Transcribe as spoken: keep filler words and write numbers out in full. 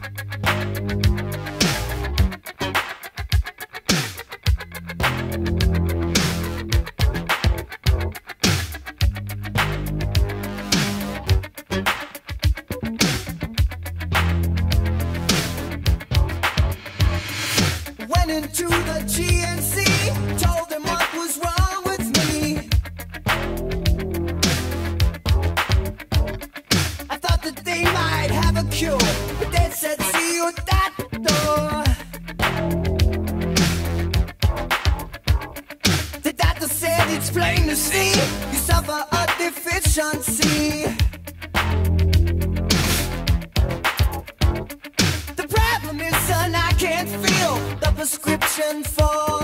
Into the G N C, told them what was wrong with me. I thought that they might have a cure, but they said see you at that door. The doctor said it's plain to see you suffer a deficiency. The problem is, son, I can't feel the prescription for